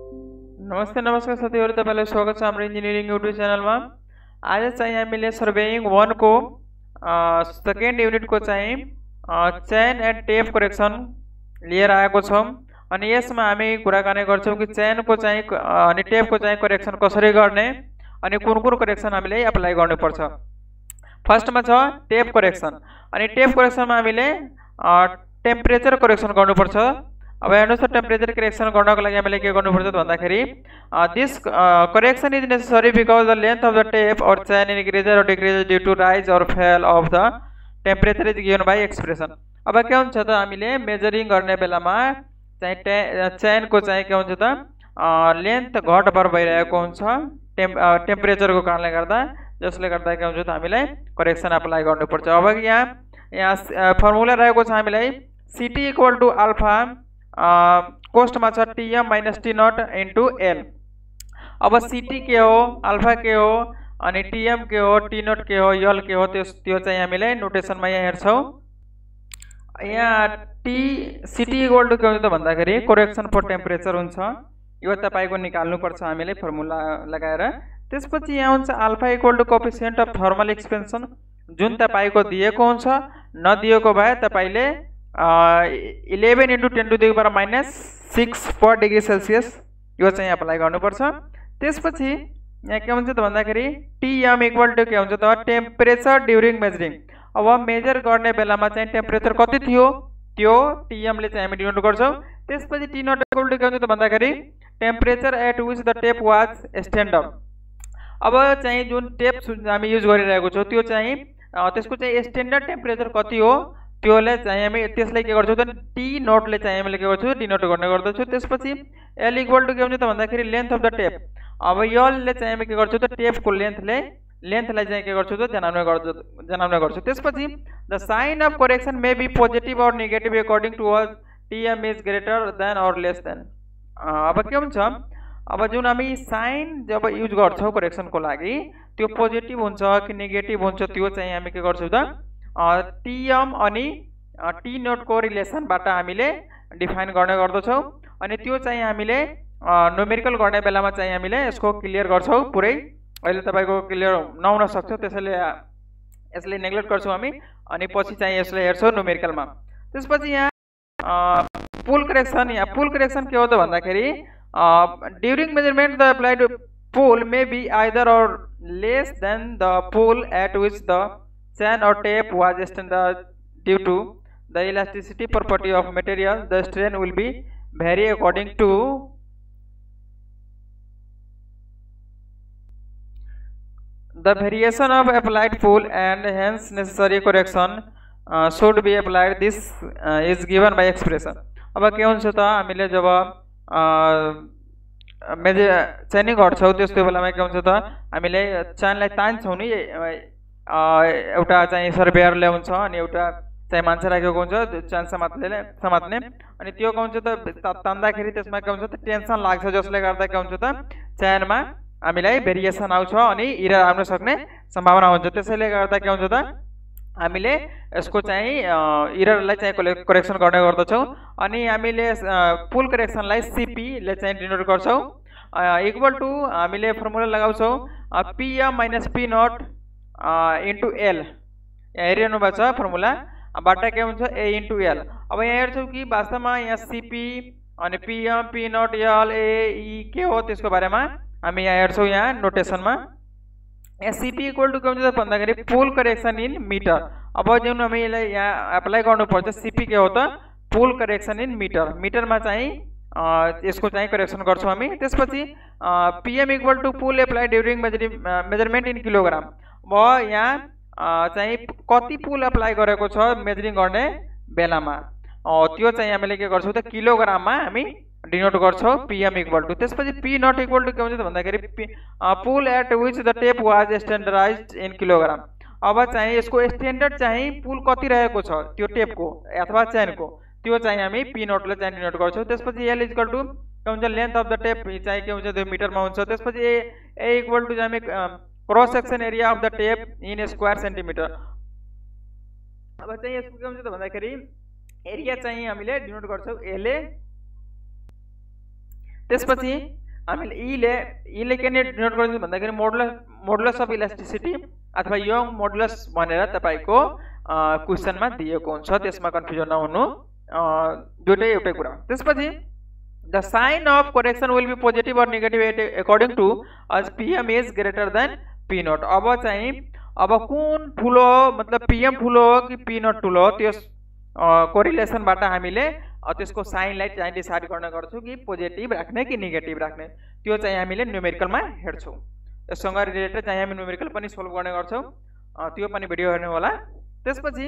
नमस्ते नमस्कार साथीहरु, तपाईलाई स्वागत छ हाम्रो इन्जिनियरिङ युट्युब च्यानलमा। आज चाहिँ हामीले सर्वेइङ 1 को सेकेन्ड युनिट को चाहिँ चेन एन्ड टेप करेक्सन लिएर आएको छौं। अनि यसमा हामी कुराकानी गर्छौं कि चेन को चाहिँ अनि टेप को चाहिँ करेक्सन कसरी गर्ने अनि कुन करेक्सन हामीले अप्लाई गर्नुपर्छ। फर्स्टमा छ टेप करेक्सन। अनि टेप करेक्सनमा हामीले टेम्परेचर करेक्सन गर्नुपर्छ। अब हेर्नुस्, टेम्परेचर करेक्सन गर्नको लागि हामीले के गर्नुपर्छ भन्दाखेरि this correction is necessary because the length of the tape or chain increases or decreases due to rise or fall of the temperature is given by expression. अब के हुन्छ त हामीले मेजरिङ गर्ने बेलामा चाहिँ चेन को चाहिँ के हुन्छ त लेंथ घट बढ भइरहेको हुन्छ टेम्परेचर को कारणले गर्दा, जसले गर्दा के हुन्छ त हामीलाई करेक्सन अप्लाई गर्नुपर्छ। अब यहाँ फर्मुला रहेको छ हामीलाई CT इक्वल टू अल्फा कोस्टमा छ TM minus T naught into L। अब CT के हो, अल्फा के हो, अनि TM के हो, T नट के हो, L के हो, त्यो चाहिँ हामीले नोटेसनमा यहाँ हेर्छौं। यहाँ CT इक्वल टू के हुन्छ त भन्दाखेरि करेक्सन फर टेम्परेचर हुन्छ। यो तपाईको निकाल्नुपर्छ हामीले फर्मुला लगाएर। त्यसपछि यहाँ हुन्छ alpha equal to coefficient of thermal expansion, जुन तपाईको दिएको हुन्छ। नदिएको भए तपाईले 11 × 10⁻⁻6 पर डिग्री सेल्सियस यो चाहिँ अप्लाई गर्नुपर्छ। त्यसपछि यहाँ के हुन्छ त भन्दाखेरि TM इक्वल टू के हुन्छ त टेम्परेचर ड्युरिङ मेजरिङ। अब मेजर गर्ने बेलामा चाहिँ टेम्परेचर कति थियो त्यो TM ले चाहिँ हामी डिनोट गर्छौं। त्यसपछि T नट इक्वल टू के हुन्छ त भन्दाखेरि temperature at which the tape was stand up. अब चाहिँ जुन टेप हामी युज गरिरहेको छौं त्यो चाहिँ त्यसको चाहिँ स्ट्यान्डर्ड टेम्परेचर कति हो त्योले चाहिँ हामी त्यसलाई के गर्छौं त T नोट ले चाहिँ हामीले के गर्छौं डिनोट गर्ने गर्दछौं। त्यसपछि L इक्वल टू के हुन्छ त भन्दाखेरि लेन्थ अफ द टेप। अब L ले चाहिँ हामी के गर्छौं त टेप को लेन्थलाई चाहिँ के गर्छौं त जनाउने गर्छौं। त्यसपछि the sign of correction may be positive or negative according to as TM is greater than or less than. अब के हुन्छ, अब जुन हामी साइन जब युज गर्छौं करेक्सन को लागि त्यो पोजिटिभ हुन्छ कि नेगेटिभ हुन्छ त्यो चाहिँ हामी के गर्छौं त TM अनि T नोट को रिलेसन बाट हामीले डिफाइन गर्ने गर्दछौं। अनि त्यो चाहिँ हामीले न्यूमेरिकल गर्ने बेलामा चाहिँ हामीले यसको क्लियर गर्छौं पुरै। अहिले तपाईको क्लियर नहुन सक्छ, त्यसैले यसले नेग्लेक्ट गर्छौं हामी अनि पछि चाहिँ यसले हेर्छौं न्यूमेरिकलमा। त्यसपछि यहाँ पुल करेक्सन। यहाँ पुल करेक्सन के हो त भन्दाखेरि during measurement the applied pull may be either or less than the pull at which the chain or tape was extended due to the elasticity property of material. The strain will be vary according to the variation of applied pull and hence necessary correction should be applied. This is given by expression. अब के हुन्छ त हामीले जब chaining गर्छौं त्यस्तो बेलामा के हुन्छ त हामीले चेनलाई तान्छौं नि, एउटा चाहिँ सर्वेयर ल्याउँछ अनि एउटा चाहिँ मान्छे राखेको हुन्छ चेन समात्ने। अनि त्यो के हुन्छ त तान्दाखेरि त्यसमा के हुन्छ त टेन्सन लाग्छ, जसले गर्दा के हुन्छ त चेनमा हामीलाई भेरिएसन आउँछ अनि इरर आउन सक्ने सम्भावना हुन्छ। त्यसैले गर्दा के हुन्छ त हामीले यसको चाहिँ इररलाई चाहिँ करेक्सन गर्ने गर्दछौं। अनि हामीले पुल करेक्सनलाई CP ले चाहिँ डिनोट गर्छौं। इक्वल टु हामीले फर्मुला लगाउँछौं PM minus P naught into L। यहाँ हेरिनु भएको छ फर्मुला बाट के हुन्छ A इन्टु L। अब यहाँ हेर्छौं कि वास्तवमा यहाँ CP अनि PM P naught L A E के हो त्यसको बारेमा हामी यहाँ हेर्छौं यहाँ नोटेसनमा। यहाँ CP इक्वल टु के हुन्छ त भन्दाखेरि पुल करेक्सन इन मिटर। अब जुन हामीले यहाँ अप्लाई गर्नुपर्छ CP के हो त पुल करेक्सन इन मिटर। मिटरमा चाहिँ यसको चाहिँ करेक्सन गर्छौं हामी। त्यसपछि PM equal to pull apply during measurement in kilogram. यहाँ चाहिँ कति पुल अप्लाई गरेको छ मेजरिङ गर्ने बेलामा त्यो चाहिँ हामीले के गर्छौं त किलोग्राममा हामी डिनोट गर्छौं PM इक्वल टु। त्यसपछि P नट इक्वल टु के हुन्छ त भन्दाखेरि pull at which the tape was standardised in kilogram. अब चाहिँ यसको स्ट्यान्डर्ड चाहिँ पुल कति रहेको छ त्यो टेपको अथवा चेनको त्यो चाहिँ हामी P नट ले चाहिँ डिनोट गर्छौं। त्यसपछि L इक्वल टु के हुन्छ लेन्थ अफ द टेप चाहिँ के हुन्छ त्यो मिटरमा हुन्छ। त्यसपछि A इक्वल टु चाहिँ cross section area of the tape in square centimetre. अब चाहिँ यसको के हुन्छ त भन्दाखेरि एरिया चाहिँ हामीले डिनोट गर्छौं LA। त्यसपछि हामीले इले के डिनोट गर्छ भन्दाखेरि मोडुलस अफ इलास्टिसिटी अथवा यङ मोडुलस भनेर तपाईको क्वेशनमा दिएको हुन्छ, त्यसमा कन्फ्युजन नहुनु, दुईटै एउटै कुरा। त्यसपछि the sign of correction will be positive or negative according to as PM is greater than P naught. अब चाहिँ अब कुन ठुलो मतलब पीएम ठुलो हो कि पी नोट ठुलो हो, त्यो कोरिलेसनबाट हामीले त्यसको साइनलाई चाहिँ डिसाइड गर्न गर्छौँ कि पोजिटिभ राख्ने कि नेगेटिभ राख्ने, त्यो चाहिँ हामीले न्युमेरिकलमा हेर्छौँ। यससँग रिलेटेड चाहिँ हामी न्युमेरिकल पनि सोल्भ गर्ने गर्छौँ, त्यो पनि भिडियो हेर्नु होला। त्यसपछि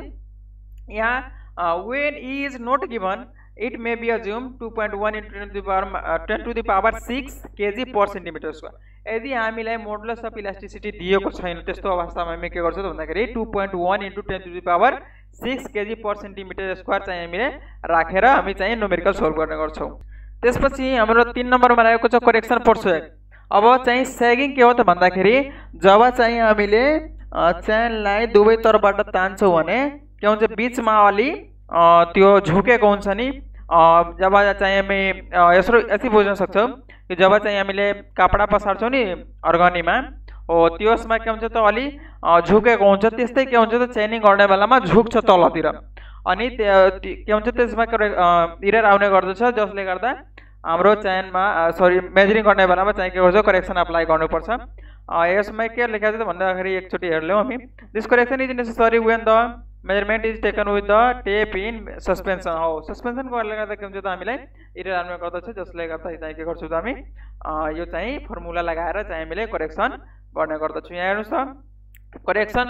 यहाँ when e is not given it may be assumed 2.1 into 10 to the power 6 kg per centimeter square। यदि हामीलाई मोडुलस अफ इलास्टिसिटी दिएको छैन त्यस्तो अवस्थामा हामी के गर्छौँ भन्दाखेरि 2.1 into 10 to the power 6 kg per centimeter square चाहिँ हामीले राखेर हामी चाहिँ न्युमेरिकल सोल्भ गर्ने गर्छौँ। त्यसपछि हाम्रो 3 नम्बरमा रहेको छ करेक्सन फर स्याग। अब चाहिँ स्यागिङ के हो त भन्दाखेरि जब चाहिँ हामीले चेनलाई दुवै तर्फबाट तान्छौँ भने के हुन्छ बीचमा अलि त्यो झुकेको हुन्छ नि, जब चाहिँ हामी यसो यति बुझ्न सक्छौँ कि जब चाहिँ हामीले कपडा पसार्छौँ नि अर्गनीमा हो त्यसमा के हुन्छ त अलि झुकेको हुन्छ, त्यस्तै के हुन्छ त चेनिङ गर्ने बेलामा झुक्छ तलतिर, अनि के हुन्छ त्यसमा इरर आउने गर्दछ, जसले गर्दा हाम्रो चेनमा मेजरिङ गर्ने बेलामा चाहिँ के गर्छ करेक्सन अप्लाई गर्नुपर्छ। यसमा के लेखेको छ भन्दाखेरि एकचोटि हेर्लौँ हामी। This correction is necessary when the measurement is taken with the tape in suspension. हो सस्पेन्सन गर्दा गर्दा के हुन्छ त हामीलाई इरर आउने गर्दछ, जसले गर्दा चाहिँ के गर्छौँ त हामी यो चाहिँ फर्मुला लगाएर चाहिँ हामीले करेक्सन गर्ने गर्दछौँ। यहाँ हेर्नुहोस् त करेक्सन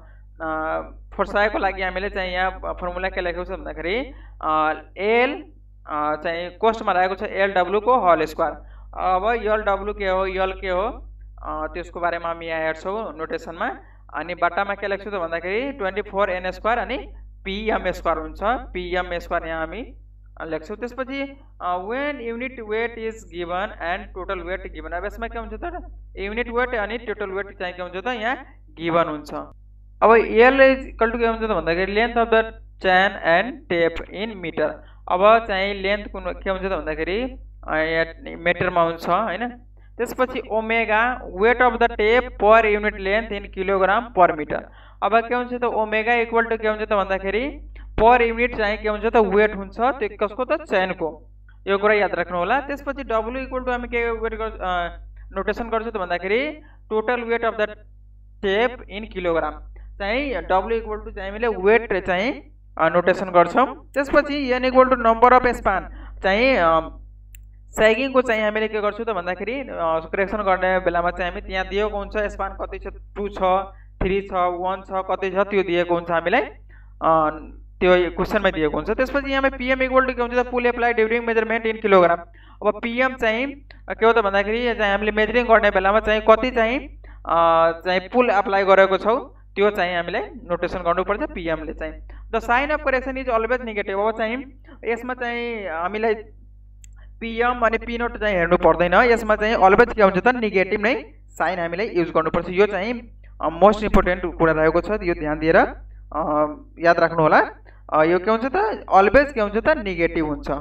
फर्साएको लागि हामीले चाहिँ यहाँ फर्मुला के लेखेको छ भन्दाखेरि एल चाहिँ कोस्टमा रहेको छ एलडब्लु को होल स्क्वायर। अब एलडब्लु के हो यल के हो त्यसको बारेमा हामी यहाँ हेर्छौँ नोटेसनमा, अनि बट्टामा के लेख्छौँ त भन्दाखेरि 24n स्क्वायर अनि pm स्क्वायर हुन्छ, pm स्क्वायर यहाँ हामी लेख्छौँ। त्यसपछि when unit weight is given and total weight given. अब यसमा के हुन्छ त युनिट वेट अनि टोटल वेट चाहिँ के हुन्छ त यहाँ गिवन हुन्छ। अब एल इज इक्वल टु के हुन्छ त भन्दाखेरि length of the chain and tape in metre. अब चाहिँ लेन्थ कुन के हुन्छ त भन्दाखेरि मिटरमा हुन्छ हैन। त्यसपछि omega weight of the tape per unit length in kilogram per metre. अब के हुन्छ त ओमेगा इक्वल टु के हुन्छ त भन्दाखेरि पर युनिट चाहिँ के हुन्छ त वेट हुन्छ त्यो कसको त चेनको, यो कुरा याद राख्नु होला। त्यसपछि डब्लु इक्वल टु हामी के वेट नोटेसन गर्छौँ त भन्दाखेरि total weight of the tape in kilogram, चाहिँ डब्लु इक्वल टु चाहिँ हामीले वेट चाहिँ नोटेसन गर्छौँ। त्यसपछि N equal to number of span, चाहिँ स्यागिङको चाहिँ हामीले के गर्छौँ त भन्दाखेरि करेक्सन गर्ने बेलामा चाहिँ हामी त्यहाँ दिएको हुन्छ स्पान कति छ 2 छ 3 छ 1 छ कति छ त्यो दिएको हुन्छ हामीलाई, त्यो क्वेसनमा दिएको हुन्छ। त्यसपछि यहाँ पीएम इक्वल टु के हुन्छ त pull apply during measurement in kilogram. अब पीएम चाहिँ के हो त भन्दाखेरि चाहिँ हामीले मेजरिङ गर्ने बेलामा चाहिँ कति चाहिँ पुल एप्लाई गरेको छौँ त्यो चाहिँ हामीले नोटेसन गर्नुपर्छ पीएमले चाहिँ। The sign of correction is always negative. अब चाहिँ यसमा चाहिँ हामीलाई पीएम अनि पी नोट चाहिँ हेर्नु पर्दैन, यसमा चाहिँ अलवेज के हुन्छ त नेगेटिभ नै साइन हामीलाई युज गर्नुपर्छ। यो चाहिँ मोस्ट इम्पोर्टेन्ट कुरा रहेको छ, यो ध्यान दिएर याद राख्नु होला। यो के हुन्छ त अलवेज के हुन्छ त नेगेटिभ हुन्छ।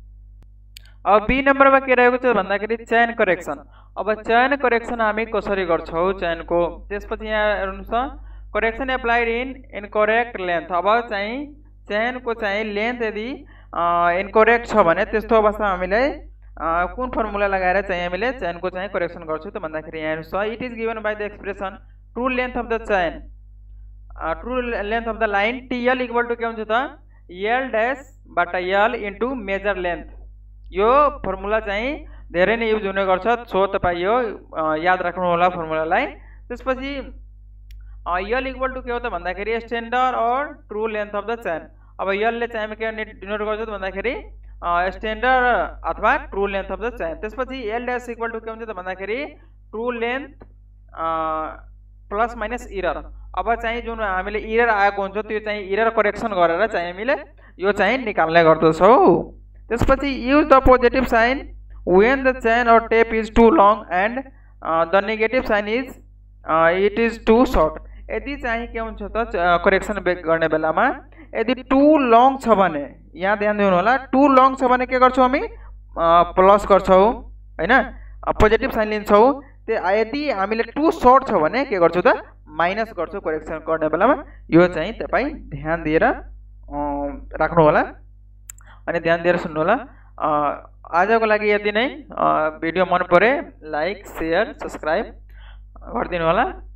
अब बी नम्बरमा के रहेको छ भन्दाखेरि चेन करेक्सन। अब चेन करेक्सन हामी कसरी गर्छौँ चेनको, त्यसपछि यहाँ हेर्नुहोस् त correction applied in incorrect length. अब चाहिँ चेनको चाहिँ लेन्थ यदि इनकरेक्ट छ भने त्यस्तो अवस्थामा हामीले कुन फर्मुला लगाएर चाहिँ हामीले चेनको चाहिँ करेक्सन गर्छौँ त भन्दाखेरि यहाँ हेर्नुहोस् त it is given by the expression true length of the chain true length of the line TL equal to के हुन्छ त एल ड्यास बाट एल इन्टु मेजर लेन्थ। यो फर्मुला चाहिँ धेरै नै युज हुने गर्छ, सो तपाईँ यो याद राख्नु होला फर्मुलालाई। त्यसपछि एल इक्वल टु के हो त भन्दाखेरि standard or true length of the chain. अब यसले चाहिँ हामी के डिनोट गर्छ त भन्दाखेरि स्ट्यान्डर्ड अथवा true length of the chain. त्यसपछि एल ड्यास इक्वल टु के हुन्छ त भन्दाखेरि true length plus minus error. अब चाहिँ जुन हामीले इरर आएको हुन्छ त्यो चाहिँ इरर करेक्सन गरेर चाहिँ हामीले यो चाहिँ निकाल्ने गर्दछौँ। त्यसपछि use the positive sign when the chain or tape is too long and the negative sign is it is too short. यदि चाहिँ के हुन्छ त करेक्सन गर्ने बेलामा यदि टु लङ छ भने यहाँ ध्यान दिनु होला, टु लङ छ भने के गर्छौँ हामी प्लस गर्छौँ हैन, पोजिटिभ साइन लिन्छौँ यदि हामीले टु सर्ट छ भने के गर्छौँ त माइनस गर्छौँ करेक्सन गर्ने बेलामा। यो चाहिँ तपाईँ ध्यान दिएर राख्नु होला अनि ध्यान दिएर सुन्नु होला। आजको लागि यति नै। भिडियो मन परे लाइक शेयर सब्सक्राइब गरिदिनु होला।